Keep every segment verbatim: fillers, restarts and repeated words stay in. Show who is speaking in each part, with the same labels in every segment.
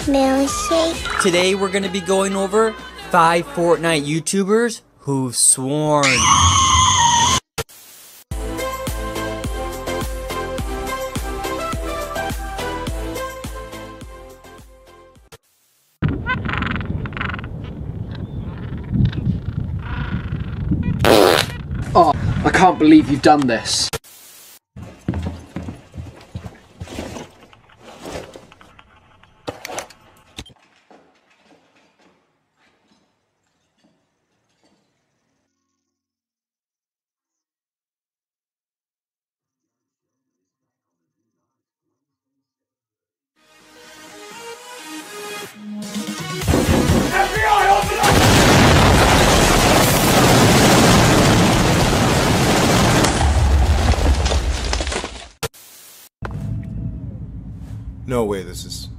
Speaker 1: Milkshake.
Speaker 2: Today we're going to be going over five Fortnite YouTubers who've sworn.
Speaker 3: Oh, I can't believe you've done this.
Speaker 4: No way this is...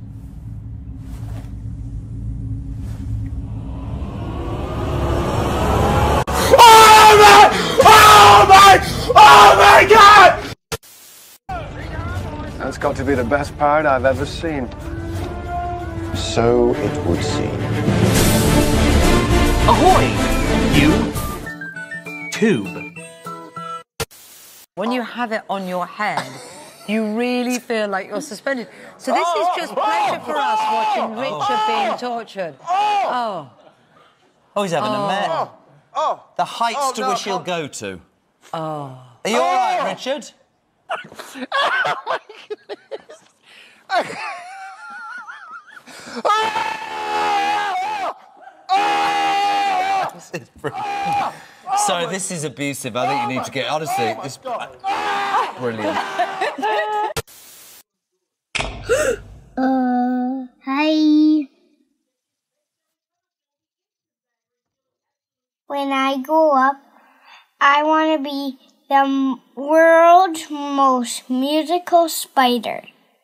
Speaker 4: Oh my! Oh my! Oh my God!
Speaker 5: That's got to be the best part I've ever seen. So it would seem.
Speaker 6: Ahoy! You tube.
Speaker 7: When you have it on your head, you really feel like you're suspended. So this is just pleasure for us watching Richard being tortured. Oh.
Speaker 6: Oh, he's having
Speaker 7: Oh.
Speaker 6: a mare.
Speaker 4: Oh!
Speaker 6: The heights
Speaker 4: Oh,
Speaker 6: to
Speaker 4: no,
Speaker 6: which he'll
Speaker 4: come-
Speaker 6: go to.
Speaker 7: Oh.
Speaker 6: Are you all right, Richard?
Speaker 4: Oh my goodness!
Speaker 6: This is brilliant. So this is abusive. I think you need to get honestly. This brilliant.
Speaker 1: Uh, hi. When I grow up, I want to be the m- world's most musical spider.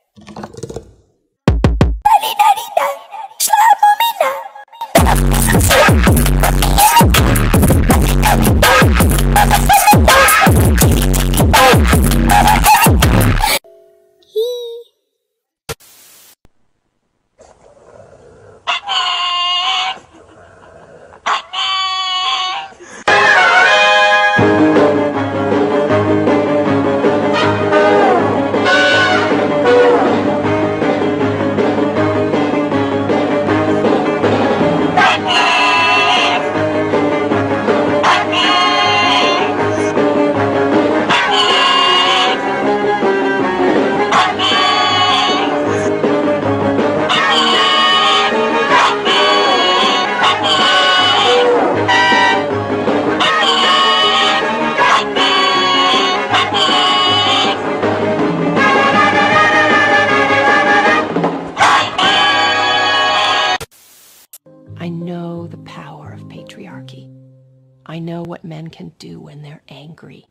Speaker 8: I know the power of patriarchy. I know what men can do when they're angry.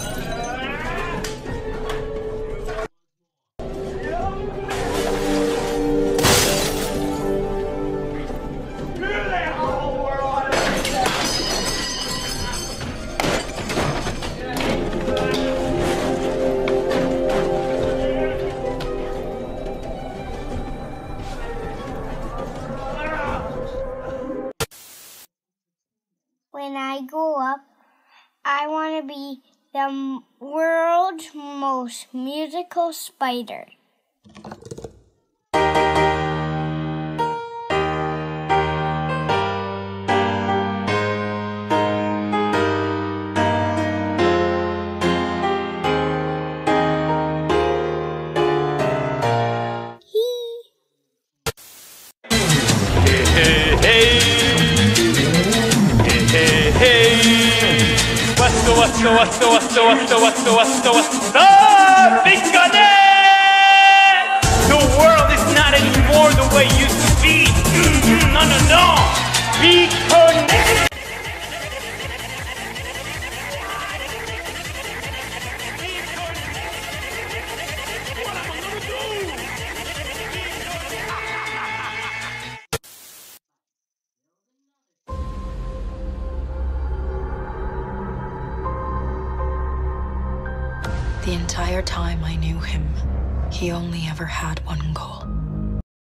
Speaker 1: When I grow up, I want to be the m- world's most musical spider.
Speaker 9: What's the, what's the, what's the, what's the, what's the, what's the, what's the, what's the, because the world is not anymore the way it used to be. Mm-hmm. No, no, no. Reconnect.
Speaker 8: The entire time I knew him, he only ever had one goal.